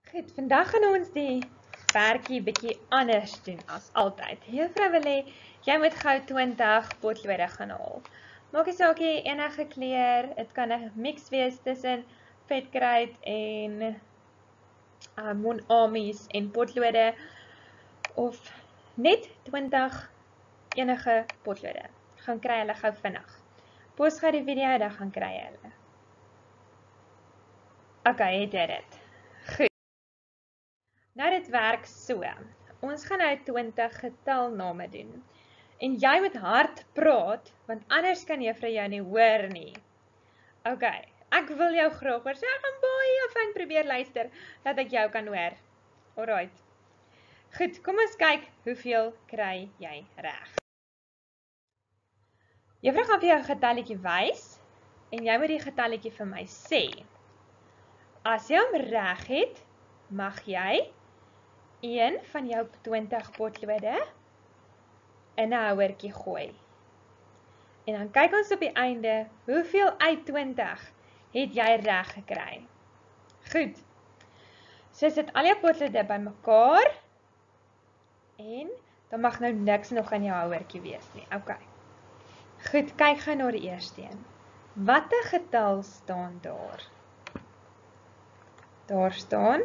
Goed, vandag gaan ons die werkie bietjie anders doen as altyd. Juffrou wil hê jy moet gou 20 potlode gaan haal. Maak nie saak jy enige kleur, dit kan 'n mix wees tussen vetkruid en monamies en potlode of net 20 enige potlode. Gaan kry hulle gou vinnig. Pos gou die video, dan gaan kry hulle. Okay, het jy dit? Nou dit werk so, ons gaan nou 20 getalname doen, en jy moet hard praat, want anders kan juffrou jou nie hoor nie. Ok, ek wil jou graag hoor, so ek gaan baie fyn probeer luister, dat ek jou kan hoor. Alright. Goed, kom ons kyk, hoeveel kry jy reg. Juffrou gaan vir jou 'n getalletjie wys, en jy moet die getalletjie vir my sê. As jy hom reg het, mag jy een van jou 20 potlode in 'n houertjie gooi. En dan kyk ons op die einde, hoeveel uit 20 het jy reg gekry? Goed. So sit al jou potlode bymekaar en dan mag nou niks nog in jou houertjie wees nie. OK. Goed, kyk gou na die eerste een. Watter getal staan daar? Daar staan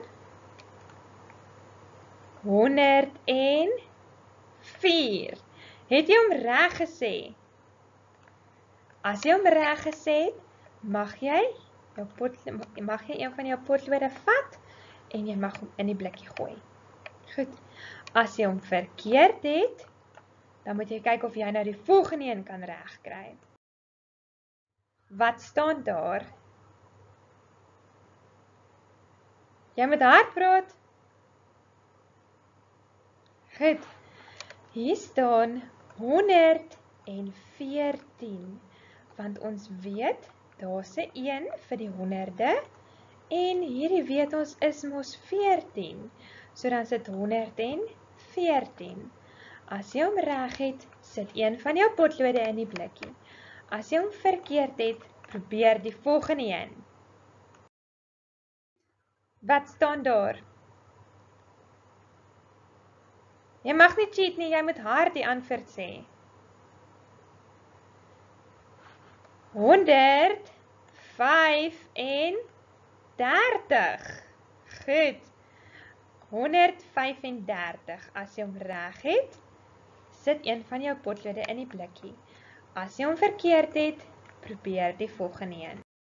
104. Het jy hom reg gesê? As jy hom reg gesê het, mag jy een van jou potlode vat en jy mag hom in die blikkie gooi. Goed. As jy hom verkeerd het, dan moet jy kyk of jy nou die volgende een kan reg kry. Wat staan daar? Jy moet hard praat. Goed, hier staan 114, want ons weet, daar's 'n 1 vir die honderde, en hierdie weet ons is mos 14, so dan sit 114. As jy hom reg het, sit een van jou potlode in die blikkie. As jy hom verkeerd het, probeer die volgende een. Wat staan daar? Jy mag nie cheat nie, jy moet hard die antwoord sê. 135. Goed. 135. As jy hom reg het, sit een van jou potlode in die blikkie. As jy hom verkeerd het, probeer die volgende een.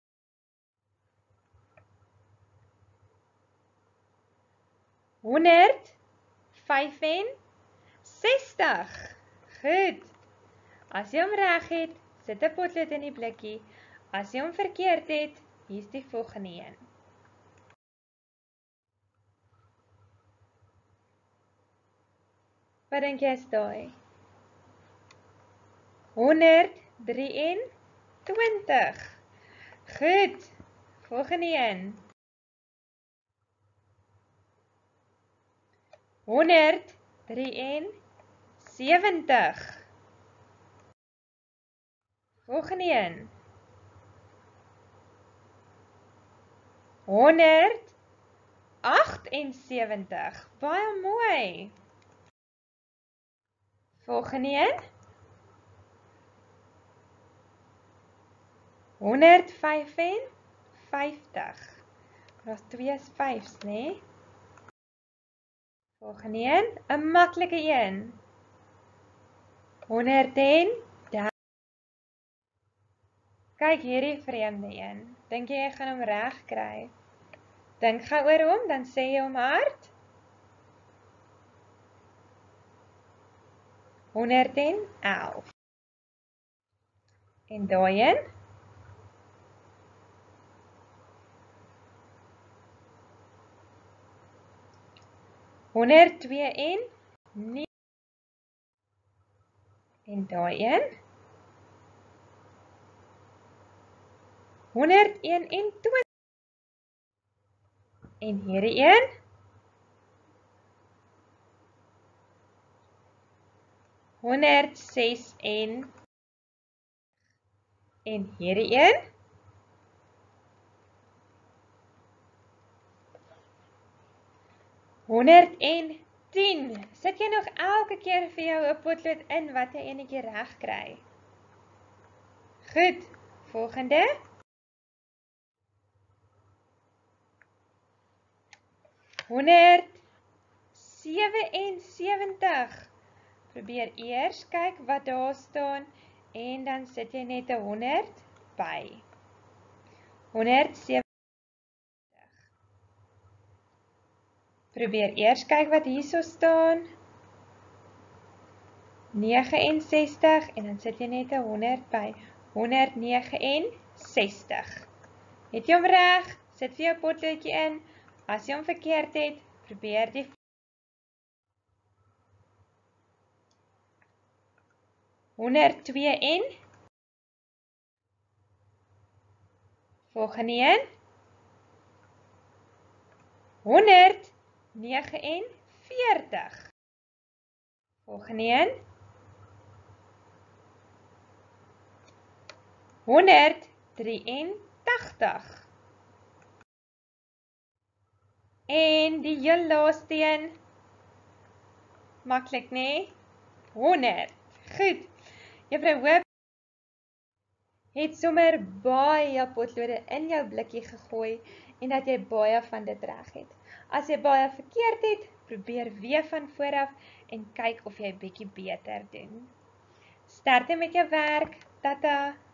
165. Goed. As jy hom reg het, sit 'n potlood in die blikkie. As jy hom verkeerd het, hier's die volgende een. Wat dink jy is daai? 123. Goed. Volgende een. 173. Volgende een. 178. Baie mooi. Volgende een. 155. Daar's 2 5's, né? Volgende een, 'n maklike een. 130. Kyk hierdie vreemde een. Dink jy gaan hom reg kry? Dink gou oor hom, dan sê jy hom hard. 111. En daai een? 102 en daai een? 121. En hierdie een? 106 en hierdie een? 110. Sit jy nog elke keer vir jou 'n potlood in wat jy enetjie reg kry? Goed, volgende. 177. Probeer eers kyk wat daar staan en dan sit jy net 'n 100 by. 170. Probeer eers kyk wat hierso staan. 69 en dan sit jy net 'n 100 by. 169. Het jy hom reg? Sit vir jou potloodjie in. As jy hom verkeerd het, probeer die 102 en volgende een 149. Volgende een 183. En die heel laaste een, maklik nê? 100. Goed. Juffrou Hoop het sommer baie potlode in jou blikkie gegooi en dat jy baie van dit reg het. As jy baie verkeerd het, probeer weer van vooraf en kyk of jy bietjie beter doen. Sterkte met jou werk. Tata.